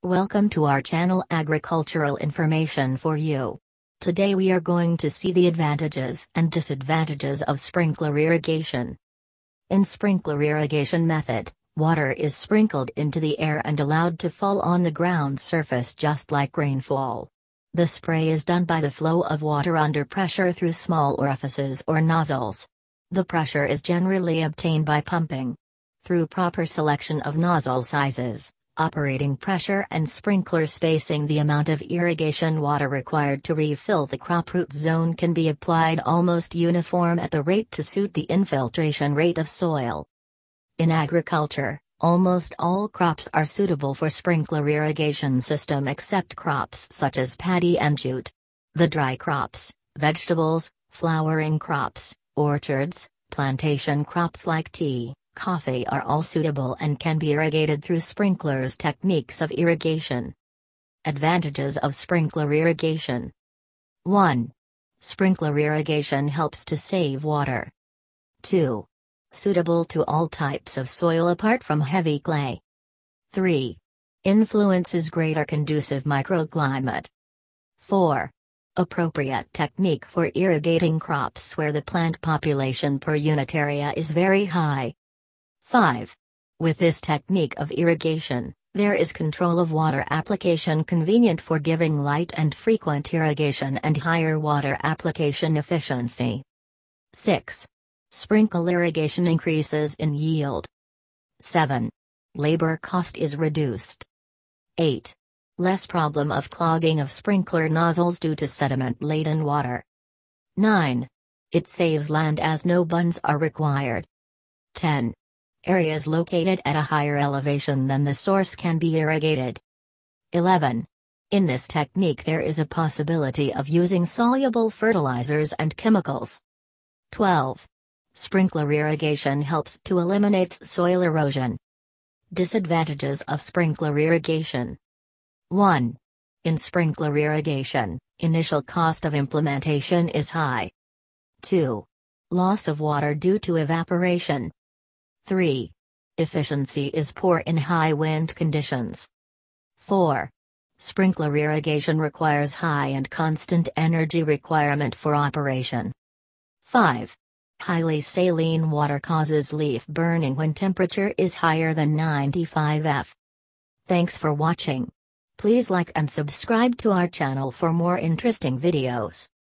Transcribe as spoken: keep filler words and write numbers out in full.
Welcome to our channel Agricultural Information for You. Today we are going to see the advantages and disadvantages of sprinkler irrigation. In sprinkler irrigation method, water is sprinkled into the air and allowed to fall on the ground surface just like rainfall. The spray is done by the flow of water under pressure through small orifices or nozzles. The pressure is generally obtained by pumping. Through proper selection of nozzle sizes, operating pressure and sprinkler spacing, the amount of irrigation water required to refill the crop root zone can be applied almost uniform at the rate to suit the infiltration rate of soil. In agriculture, almost all crops are suitable for sprinkler irrigation system except crops such as paddy and jute. The dry crops, vegetables, flowering crops, orchards, plantation crops like tea, coffee are all suitable and can be irrigated through sprinklers techniques of irrigation. Advantages of sprinkler irrigation. one. Sprinkler irrigation helps to save water. two. Suitable to all types of soil apart from heavy clay. three. Influences greater conducive microclimate. four. Appropriate technique for irrigating crops where the plant population per unit area is very high. five. With this technique of irrigation, there is control of water application convenient for giving light and frequent irrigation and higher water application efficiency. six. Sprinkle irrigation increases in yield. seven. Labor cost is reduced. eight. Less problem of clogging of sprinkler nozzles due to sediment-laden water. nine. It saves land as no bunds are required. ten. Areas located at a higher elevation than the source can be irrigated. eleven. In this technique there is a possibility of using soluble fertilizers and chemicals. twelve. Sprinkler irrigation helps to eliminate soil erosion. Disadvantages of sprinkler irrigation. one. In sprinkler irrigation, initial cost of implementation is high. two. Loss of water due to evaporation. three. Efficiency is poor in high wind conditions. four. Sprinkler irrigation requires high and constant energy requirement for operation. five. Highly saline water causes leaf burning when temperature is higher than ninety-five degrees Fahrenheit. Thanks for watching. Please like and subscribe to our channel for more interesting videos.